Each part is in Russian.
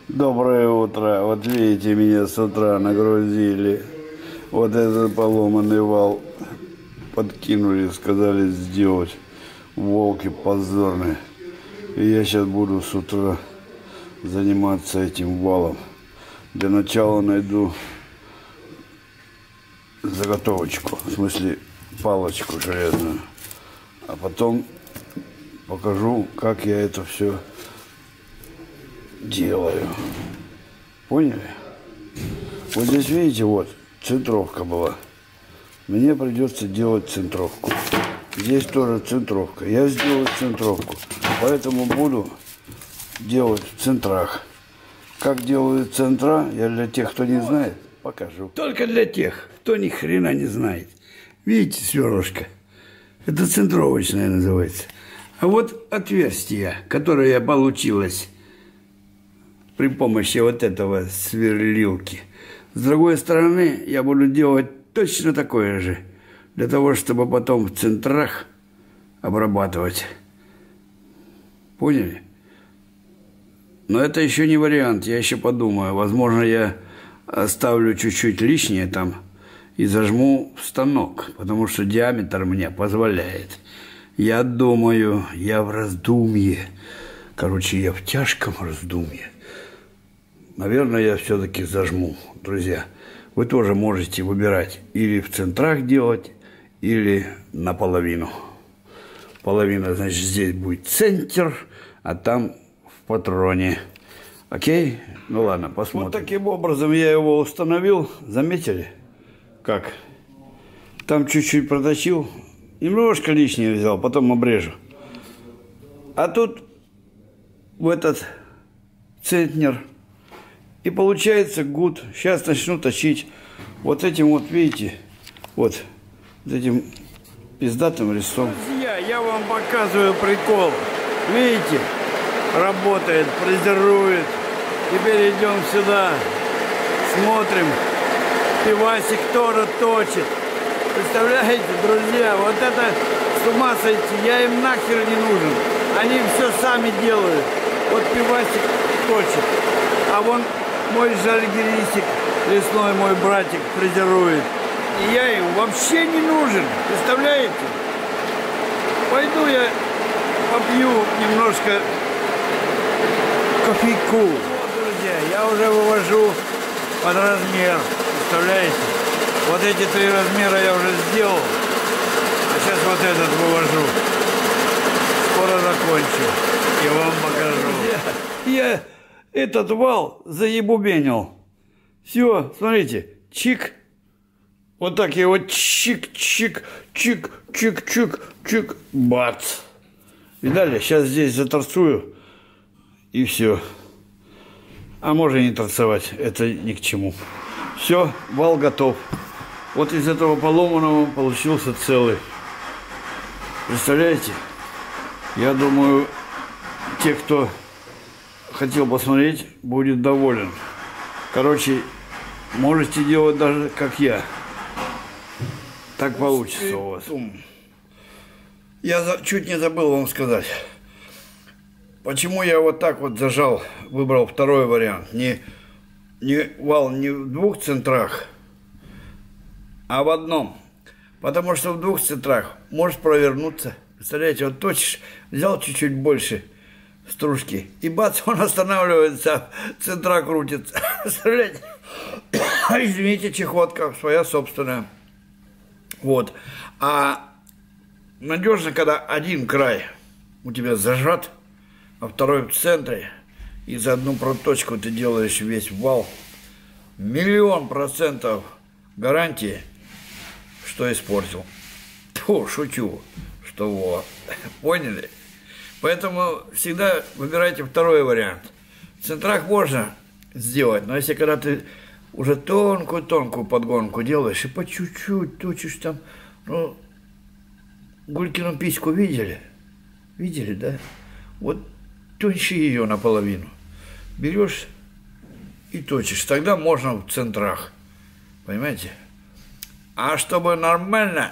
Доброе утро. Вот видите, меня с утра нагрузили. Вот этот поломанный вал подкинули, сказали сделать. Волки позорные. И я сейчас буду с утра заниматься этим валом. Для начала найду заготовочку, в смысле палочку железную. А потом покажу, как я это все делаю. Поняли? Вот здесь, видите, вот центровка была. Мне придется делать центровку. Здесь тоже центровка. Я сделаю центровку. Поэтому буду делать в центрах. Как делают центра, я для тех, кто не знает, покажу. Только для тех, кто ни хрена не знает. Видите, сверлышко? Это центровочное называется. А вот отверстие, которое получилось при помощи вот этого сверлилки. С другой стороны, я буду делать точно такое же, для того, чтобы потом в центрах обрабатывать. Поняли? Но это еще не вариант, я еще подумаю. Возможно, я оставлю чуть-чуть лишнее там и зажму в станок, потому что диаметр мне позволяет. Я думаю, я в раздумье. Короче, я в тяжком раздумье. Наверное, я все-таки зажму, друзья. Вы тоже можете выбирать или в центрах делать, или наполовину. Половина, значит, здесь будет центр, а там в патроне. Окей? Ну ладно, посмотрим. Вот таким образом я его установил. Заметили? Как? Там чуть-чуть проточил. Немножко лишнее взял, потом обрежу. А тут в этот центнер. И получается гуд. Сейчас начну точить вот этим вот, видите, вот этим пиздатым резцом. Друзья, я вам показываю прикол. Видите, работает, фрезерует. Теперь идем сюда, смотрим. Пивасик тоже точит. Представляете, друзья, вот это с ума сойти. Я им нахер не нужен. Они все сами делают. Вот пивасик точит. А вон мой жальгирисик, лесной мой братик, фрезерует. И я им вообще не нужен. Представляете? Пойду я попью немножко кофейку. Вот, друзья, я уже вывожу под размер. Представляете? Вот эти 3 размера я уже сделал. А сейчас вот этот вывожу. Скоро закончу. И вам покажу. Я этот вал заебубенил. Все, смотрите. Чик. Вот так я его чик, чик, чик, чик, чик, чик. Бац. Видали? Сейчас здесь заторцую. И все. А можно не торцевать. Это ни к чему. Все, вал готов. Вот из этого поломанного получился целый. Представляете? Я думаю, те, кто хотел посмотреть, будет доволен. Короче, можете делать даже как я. Так получится у вас. Я чуть не забыл вам сказать. Почему я вот так вот зажал, выбрал второй вариант. Вал не в 2 центрах, а в одном. Потому что в 2 центрах может провернуться. Представляете, вот точишь, взял чуть-чуть больше стружки, и бац, он останавливается, центра крутится. Представляете? Извините, чехотка своя собственная. Вот. А надежно, когда один край у тебя зажат, а второй в центре, и за одну проточку ты делаешь весь вал. 1000000% гарантии, что испортил. Фу, шучу, что вот. Поняли? Поэтому всегда выбирайте второй вариант. В центрах можно сделать, но если когда ты уже тонкую-тонкую подгонку делаешь и по чуть-чуть точишь там, ну, Гулькину письку видели? Видели, да? Вот тоньше ее наполовину. Берешь и точишь. Тогда можно в центрах. Понимаете? А чтобы нормально,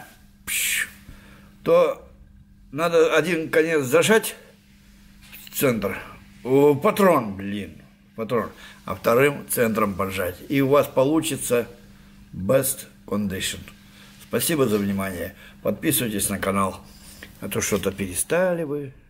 то надо один конец зажать в центр. Патрон, блин. патрон, а вторым центром поджать. И у вас получится best condition. Спасибо за внимание. Подписывайтесь на канал, а то что-то перестали вы.